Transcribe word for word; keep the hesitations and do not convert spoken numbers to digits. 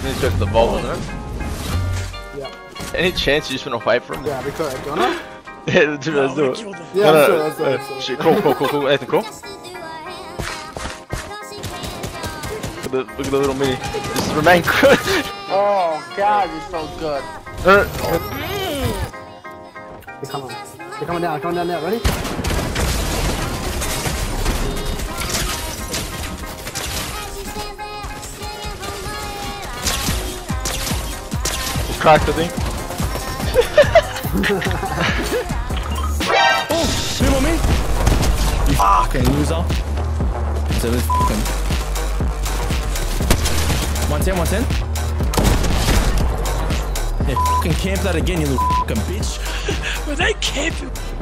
need to go to the vault, isn't it? Yeah. Any chance you just want to wait for him? Yeah, we could. Do you wanna? Yeah, let's do it. Let's do it. Yeah, No, let's do no, it. Let's do it. no. Let's do it. Shit, cool, cool, cool, cool. Ethan, cool. Look at the, look at the little mini. Just remain good. Oh god, you're so good. No, no, no. They're coming. They're coming down. Coming down now. Ready? It's cracked, I think. Oh, shit on me! You fucking loser. So it's fucking. one ten, one ten. Yeah, fucking camp that again, you little fucking bitch. Were they camping?